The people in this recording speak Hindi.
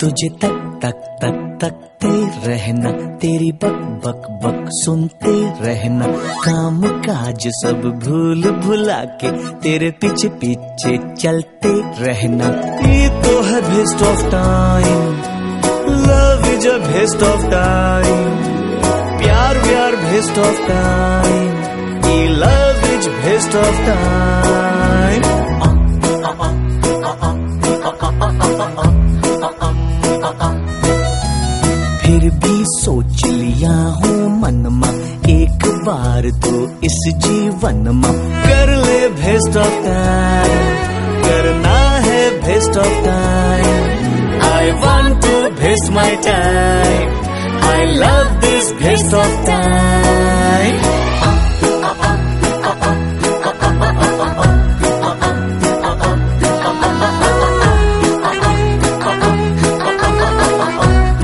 तुझे तक तक तक तकते रहना, तेरी बक बक बक सुनते रहना, काम काज सब भूल भुला के तेरे पीछे पीछे चलते रहना। ये तो है waste of time, love is a waste of time, प्यार व्यार वेस्ट ऑफ टाइम, ये love is waste of time. फिर भी सोच लिया हूँ मन मा, एक बार तो इस जीवन मा कर ले वेस्ट ऑफ टाइम, करना है waste of time. I want to waste my time, I love this waste of time.